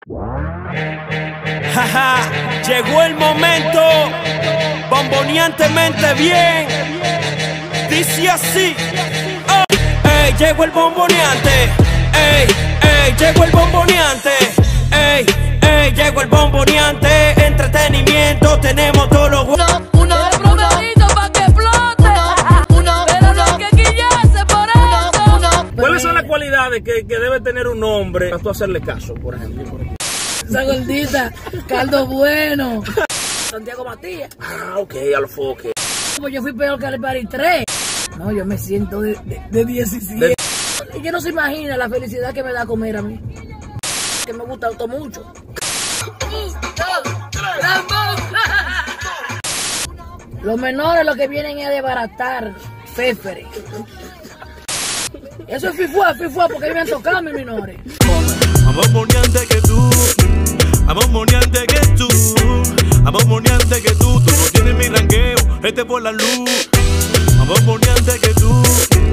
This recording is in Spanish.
Jaja, llegó el momento, bomboneantemente bien. Dice así. Ey, llegó el bomboneante. Ey, llegó el bomboneante. Ey, llegó el bomboneante. Entretenimiento, tenemos todos los uno pa' que explote. Pero no hay que quillarse por eso. ¿Cuáles son las cualidades que debe tener un hombre para tú hacerle caso, por ejemplo? Esa gordita, caldo bueno. Santiago Matías. Ah, ok, a los foques. Pues yo fui peor que el Pari 3. No, yo me siento de 17. Y que no se imagina la felicidad que me da comer a mí. Que me gusta auto mucho. Los menores lo que vienen es a desbaratar féfere. Eso es fifua, porque me han tocado mis menores. Más moneante que tú, más moneante que tú, más moneante que tú no tienes mi ranqueo, por la luz, más moneante que tú.